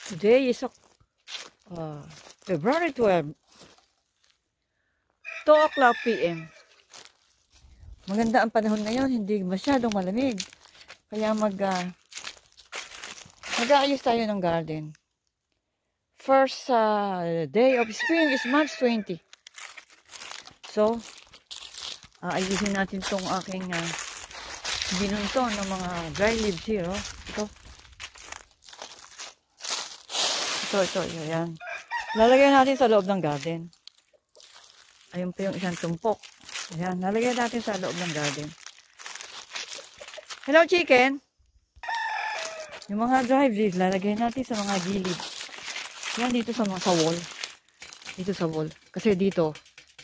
Today is February 12, 2 o'clock p.m. Maganda ang panahon ngayon, hindi masyadong malamig. Kaya mag-aayos tayo ng garden. First day of spring is March 20. So, ayusin natin tong aking binunto ng mga dry leaves here. Oh. Ito, yan. Lalagyan natin sa loob ng garden. Ayun pa yung isang tumpok. Ayan, lalagyan natin sa loob ng garden. Hello, chicken! Yung mga dry leaves, lalagyan natin sa mga gilid. Yan, dito sa wall. Dito sa wall. Kasi dito,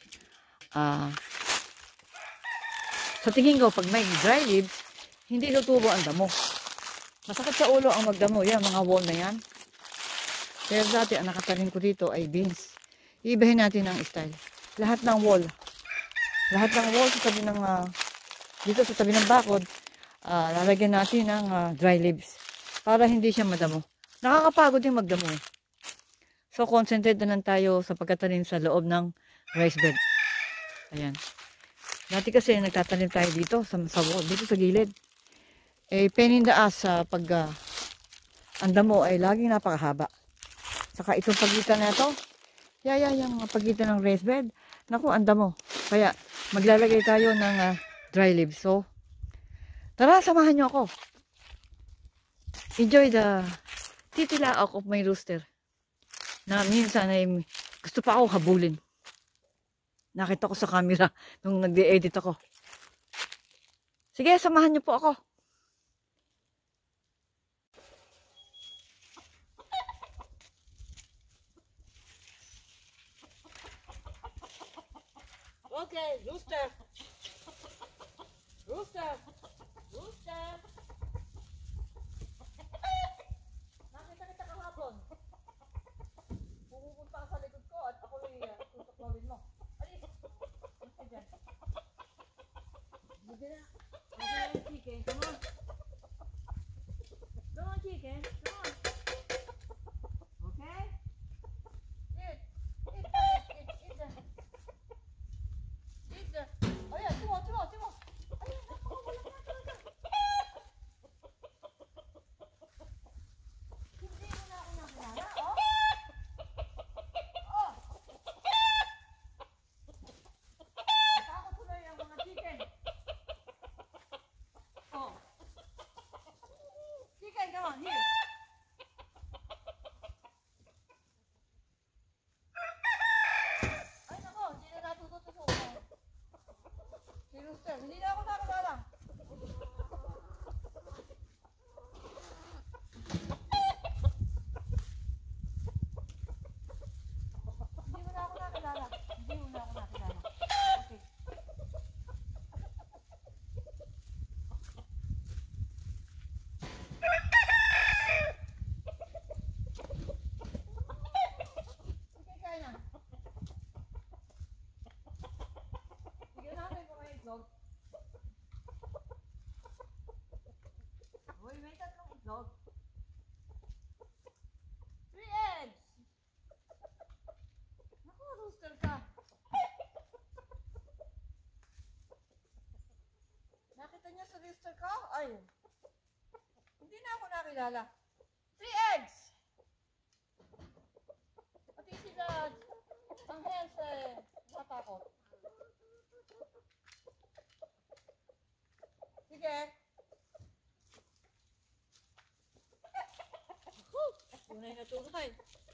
sa tingin ko, pag may dry leaves, hindi tutubo ang damo. Masakit sa ulo ang magdamo. Yan, mga wall na yan. Pero dati, ang nakatanim ko dito ay beans. Iibahin natin ang style. Lahat ng wall. Lahat ng wall sa tabi ng, dito sa tabi ng bakod, lalagyan natin ng dry leaves. Para hindi siya madamo. Nakakapagod yung magdamo. So, concentrate na lang tayo sa pagkatanim sa loob ng rice bed. Ayan. Dati kasi nagtatanim tayo dito sa wall, dito sa gilid. Eh, pain in the ass pag ang damo ay laging napakahaba. Saka itong pagitan na ito, yung pagitan ng raised bed, naku, ang damo. Kaya, maglalagay tayo ng dry leaves. So, tara, samahan nyo ako. Enjoy the titilaok of my rooster. Na minsan ay gusto pa ako habulin. Nakita ko sa camera nung nag-edit ako. Sige, samahan nyo po ako. Okay, rooster. Rooster. Rooster. Nakita kita kahapon. Pupunta ka sa likod ko at ako ay tutuklawin mo. Alis. Alis ka dyan. Hindi na. Okay, chicken. Come on. Come on, chicken. Come on. Okay? Eat. Eat that. Eat that. Ayan, timo. Ayan, ako, wala ka talaga. Hindi mo na ako nakilala, oh. Oh. Natakot tuloy ang mga chicken. Oh. Chicken, come on, here. Ay, nako, hindi na natututuso. Si Rooster, hindi na ako nakilala. Hindi mo na ako nakilala. Okay. Okay, kaya na. Sige natin kung may itlog. Uy, may tatlong itlog. 3 eggs! Naku, rooster ka. Nakita niya sa rooster ka? Ay, hindi na ako nakilala. 3 eggs! Pati sila, ang hens natakot. Sige. Tunay na tunay.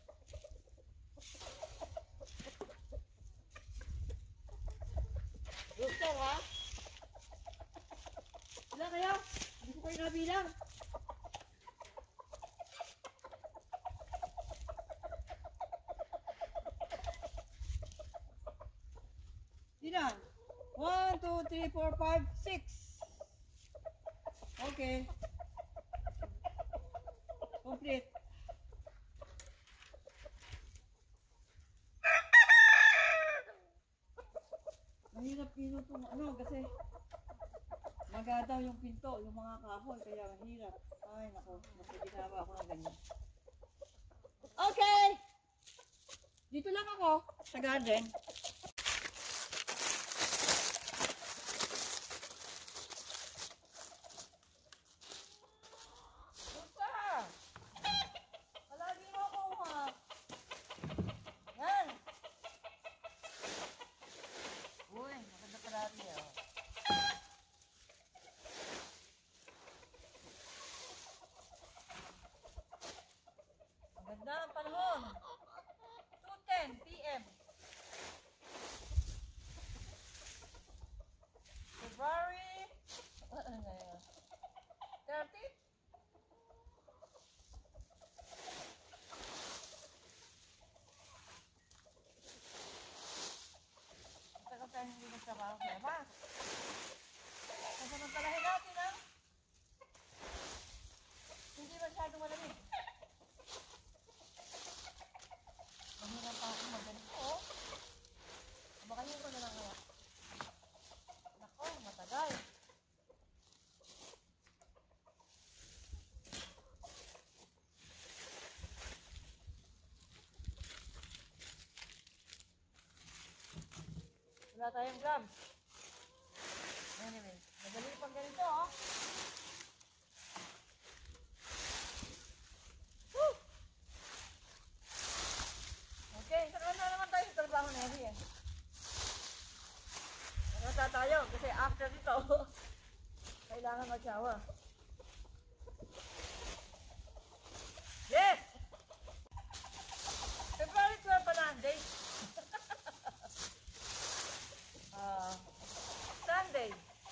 Rooster, ha? Ilan kayo? Hindi ko kayo nabilang. Ilan? 1, 2, 3, 4, 5, 6. Okay. Complete. Mahirap pinutong kasi magadaw yung pinto, yung mga kahoy, kaya mahirap. Ay, nako, mas ginawa ako ng ganyan. Dito lang ako sa garden. Basta! Palagi mo ako ha. Yan! Uy, maganda palagi ah. Maganda ang panahon. 2:10 PM. February 30? Matagal tayo hindi nagtrabaho sa labas. Kasamantalahin natin ha. Hindi masyadong malamig. Mahirap pa akong magganito oh. Baka yun ko na lang kaya. Nako, matagal. Wala tayong gloves. Anyway, madali pang ganito oh. Woo! Okay, saka na naman tayo sa trabaho na yun eh. Nagkata tayo kasi after dito kailangan mag-shower. Yes! February 12 pa na ang date. Sunday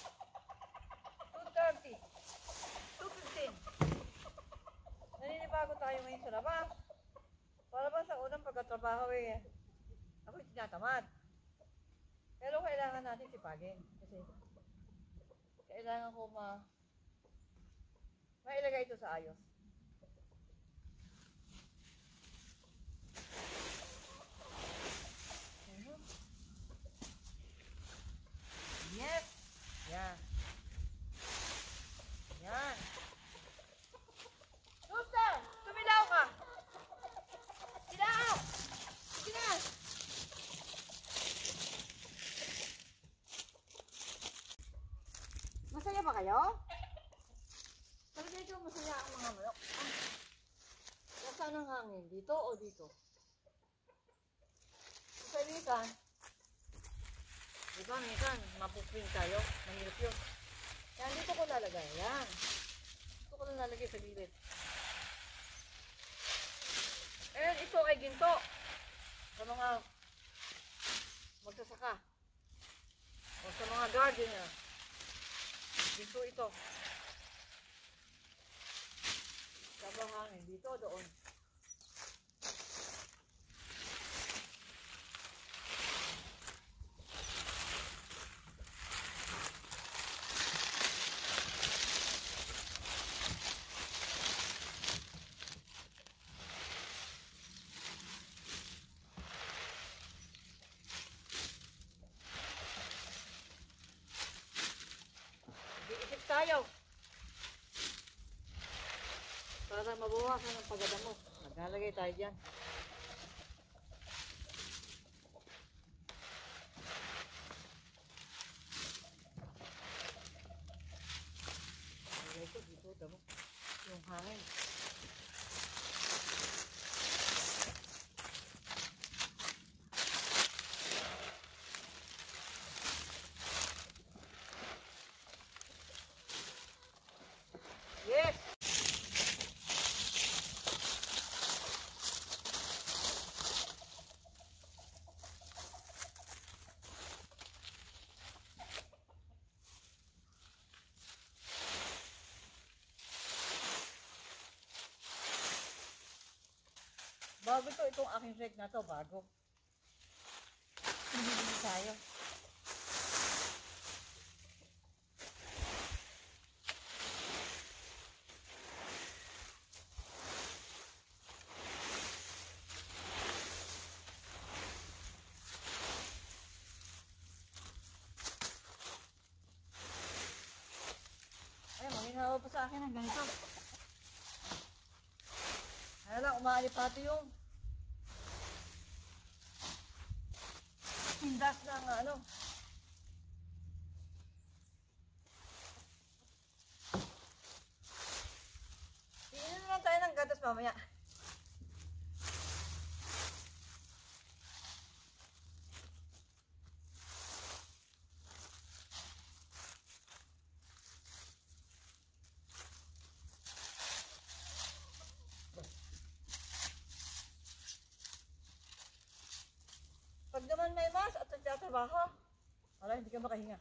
2:30 2:15. Naninibago tayo ngayon sa labas. Para ba sa unang pagkatrabaho eh, ako'y tinatamad. Pero kailangan natin sipagin. Kasi kailangan ko mailagay ito sa ayos. Yes! Yan. Yan. Suster! Tumilaw ka! Tilaw! Sige na! Masaya ba kayo? Talaga ito masaya ang mga manok. Nasaan ang hangin? Dito o dito? Sa likan. Diba, minsan, mapupring tayo. Mahirap yun. Yan, dito ko lalagay. Yan. Dito ko lalagay sa gilid. And ito ay ginto. Sa mga magsasaka. O sa mga gardener. Ginto ito. Sabang hangin. Dito, doon. Iisip tayo. Para mabawasan ang pagdadamo. Maglalagay tayo dyan. Lagay ko dito, damo. Yung hangin. Yes! Bago to, itong aking reg na to, bago. Hindi tayo. Ay, maginawa pa sa akin ng ganito. Kaya lang, umaalipati yung Pindas ng ano. Iinom lang tayo ng gatas mamaya. Pag naman may mas at nagtatrabaho, wala, hindi ka makahinga.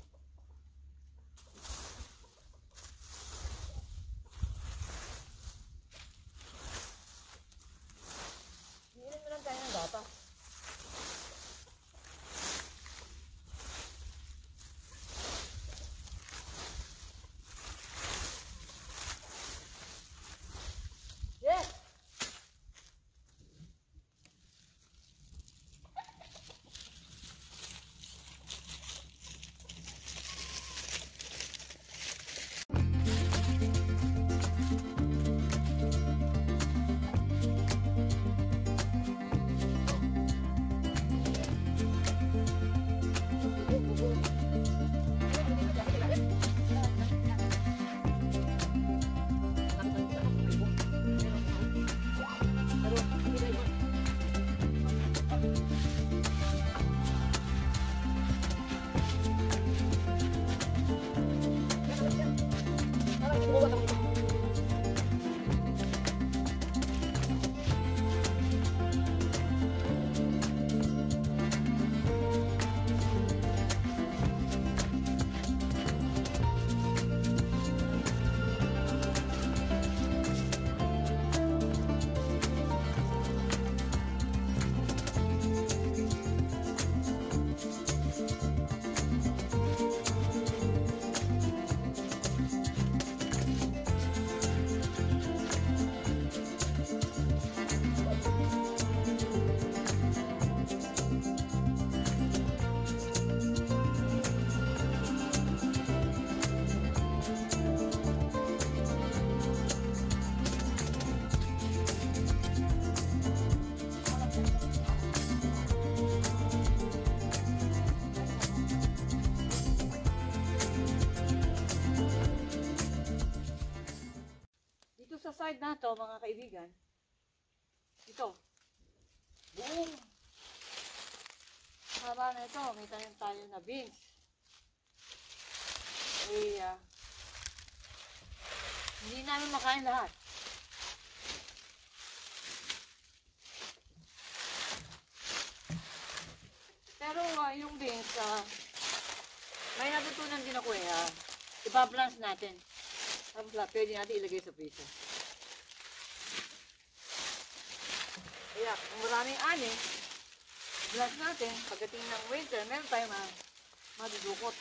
Iinom mo lang tayo ng gatas. Yes! Sa side na to, mga kaibigan, ito, buong haba na ito, may tayo na beans. Hindi namin makain lahat. Pero yung beans, may natutunan din ako ipa-plants natin. Tapos pwede natin ilagay sa piso. Kaya kung maraming ani, blast natin, pagdating ng winter, meron tayo madudukot.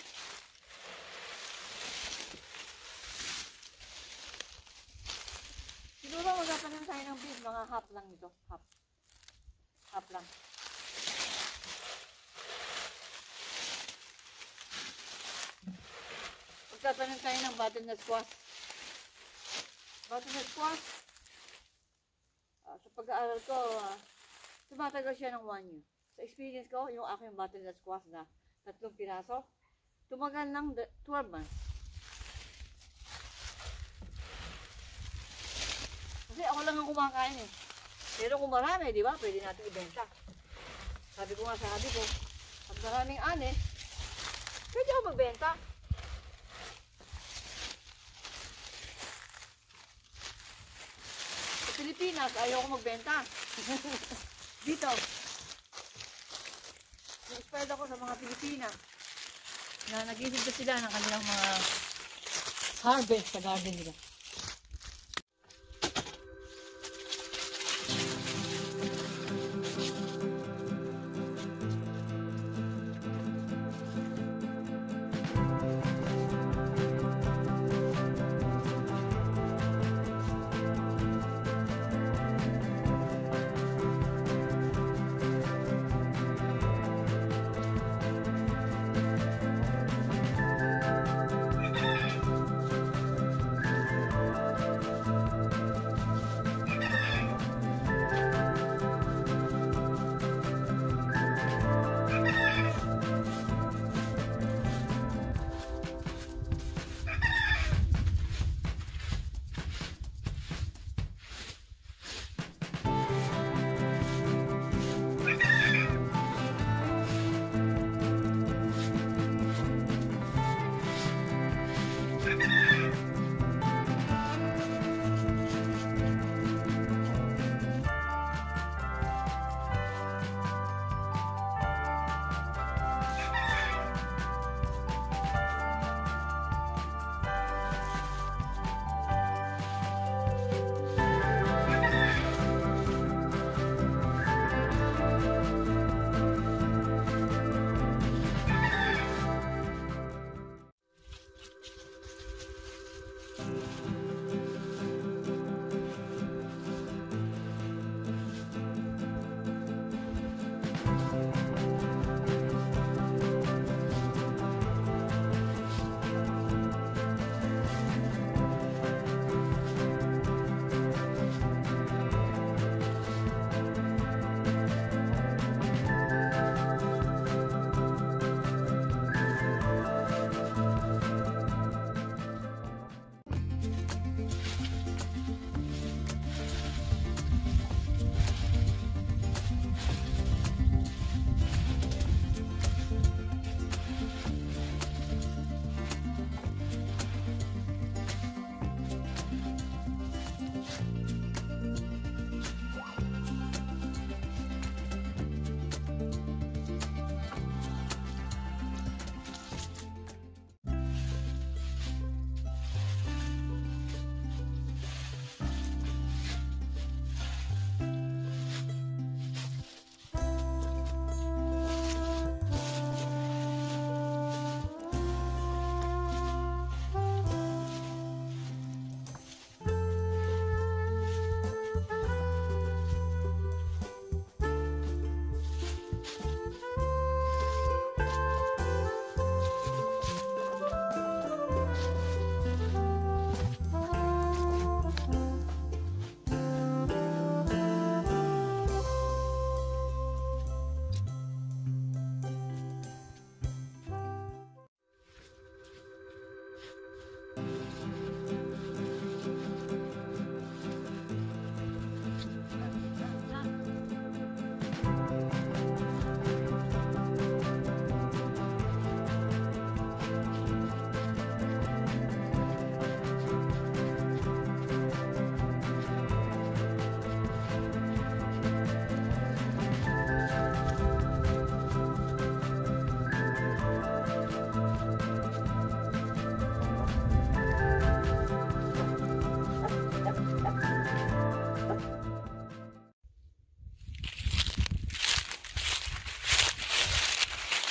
Siguro magtatanim tayo ng beans, mga half lang ito. Half lang. Magtatanim tayo ng butternut squash. Butternut squash, sa pag-aaral ko, tumatagal siya ng 1 year. Sa experience ko, yung aking butternut squash na 3 piraso, tumagal ng 12 months. Kasi ako lang ang kumakain eh. Pero kung marami, di ba, pwede natin ibenta. Sabi ko, pag maraming ani, pwede ako magbenta. Sa Pilipinas, ayaw ko magbenta. Dito. Na-inspired ako sa mga Pilipina na nag-iisip sila ng kanilang mga harvest sa garden nila.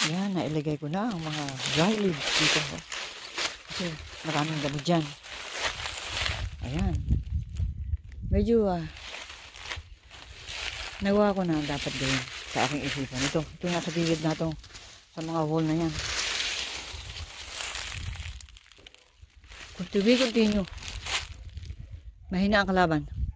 Yan, nailagay ko na ang mga dry leaves dito. Kasi maraming damo dyan. Ayan. Medyo nagawa ko na ang dapat gawin sa aking isipan. Ito yung nasa gilid na to, sa mga wall na yan. Kung to be continue, mahina ang kalaban.